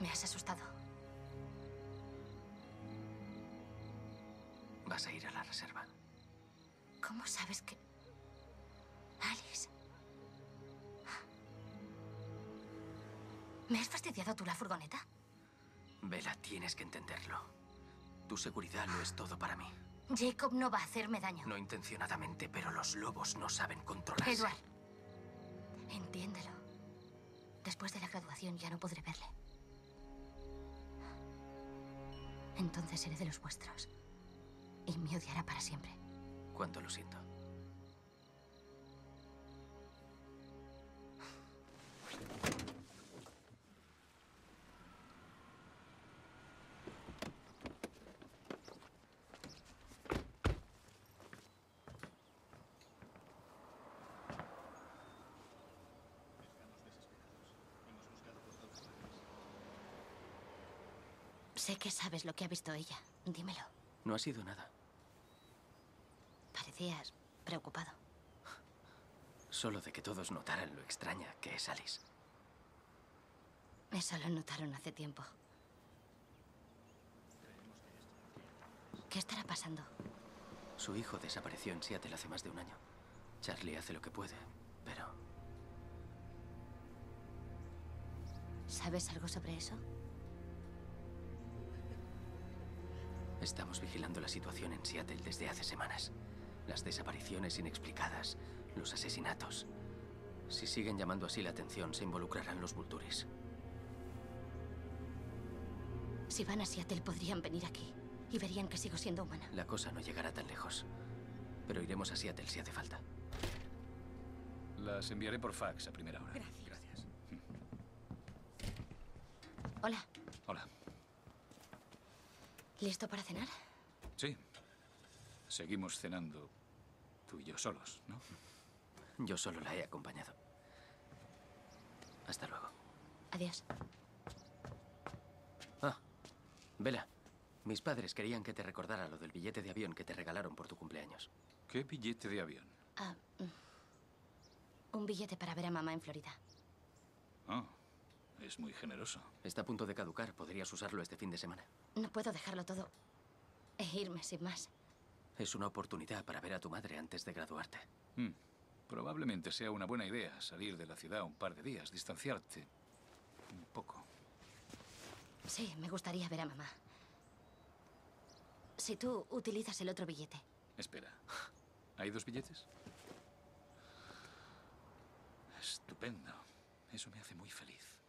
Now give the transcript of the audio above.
has asustado. Vas a ir a la reserva. ¿Cómo sabes que...? Alice. ¿Me has fastidiado tú la furgoneta? Bella, tienes que entenderlo. Tu seguridad lo es todo para mí. Jacob no va a hacerme daño. No intencionadamente, pero los lobos no saben controlarse. Edward, entiéndelo. Después de la graduación ya no podré verle. Entonces seré de los vuestros. Y me odiará para siempre. Cuánto lo siento. Sé que sabes lo que ha visto ella. Dímelo. No ha sido nada. Parecías preocupado. Solo de que todos notaran lo extraña que es Alice. Eso lo notaron hace tiempo. ¿Qué estará pasando? Su hijo desapareció en Seattle hace más de un año. Charlie hace lo que puede, pero... ¿Sabes algo sobre eso? Estamos vigilando la situación en Seattle desde hace semanas. Las desapariciones inexplicadas, los asesinatos. Si siguen llamando así la atención, se involucrarán los Vulturis. Si van a Seattle, podrían venir aquí y verían que sigo siendo humana. La cosa no llegará tan lejos. Pero iremos a Seattle si hace falta. Las enviaré por fax a primera hora. Gracias. Hola. Hola. ¿Listo para cenar? Sí. Seguimos cenando tú y yo solos, ¿no? Yo solo la he acompañado. Hasta luego. Adiós. Ah, Bella. Mis padres querían que te recordara lo del billete de avión que te regalaron por tu cumpleaños. ¿Qué billete de avión? Un billete para ver a mamá en Florida. Ah, es muy generoso. Está a punto de caducar. Podrías usarlo este fin de semana. No puedo dejarlo todo e irme sin más. Es una oportunidad para ver a tu madre antes de graduarte. Probablemente sea una buena idea salir de la ciudad un par de días, distanciarte un poco. Sí, me gustaría ver a mamá. Si tú utilizas el otro billete. Espera, ¿hay dos billetes? Estupendo. Eso me hace muy feliz.